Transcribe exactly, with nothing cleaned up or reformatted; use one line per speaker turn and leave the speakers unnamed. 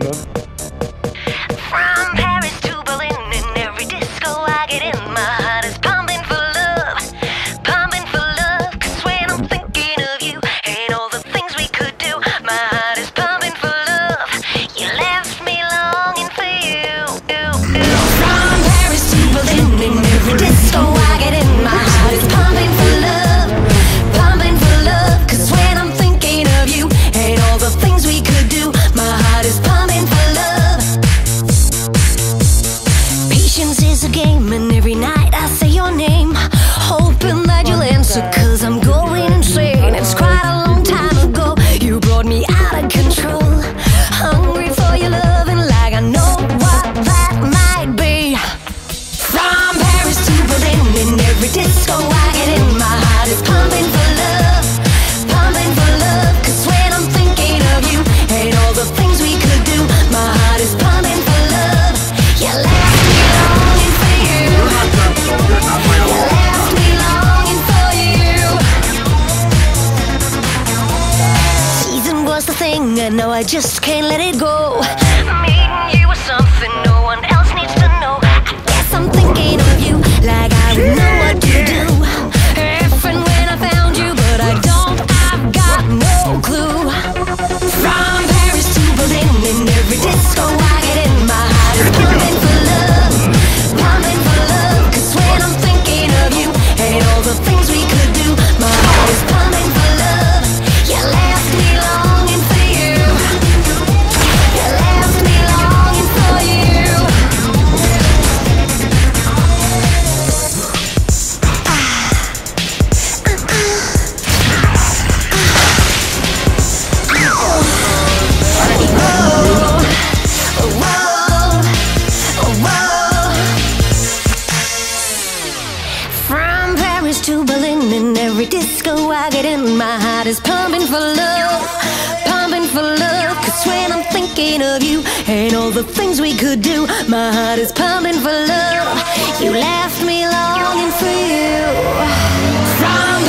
From Paris to Berlin, in every disco I get in, my heart is pumping for love, pumping for love. 'Cause when I'm thinking of you and all the things we could do, my heart is pumping for love. You left me longing for you. From Paris to Berlin, in every disco I get in, my heart is pumping for love, pumping for love. 'Cause when I'm thinking of you and all the things we could do, my heart is pumping for love. Patience is a game, and every night I say your name, hoping that you'll answer, 'cause I'm going insane. It's quite a long time ago you brought me out of control, hungry for your loving like I know what that might be. From Paris to Berlin, in every disco I get in, my heart is pumping for love, pumping for love. 'Cause when I'm thinking of you and all the things we could do, my heart is pumping for love. You left me longing for you. You left me longing for you. Season was the thing, and now I just can't let it go. Meeting you was something no one else needs to know. I guess I'm thinking of you like I would know what to do if and when I found you, but I don't, I've got no clue. From Paris to Berlin, in every disco I get in, my heart is pumping for love, pumping for love. 'Cause when I'm thinking of you and all the things we could do, my heart is pumping for love. You left me longing for you. You left me longing for you. From Paris to Berlin, in every disco I get in, my heart is pumping for love, pumping for love. 'Cause when I'm thinking of you and all the things we could do, my heart is pumping for love. You left me longing for you. From